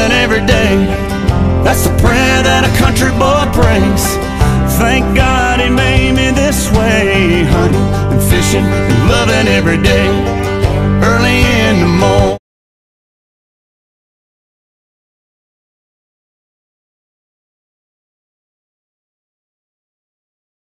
loving every day. That's the prayer that a country boy prays. Thank God he made me this way, hunting and fishing and loving every day. Early in the morning.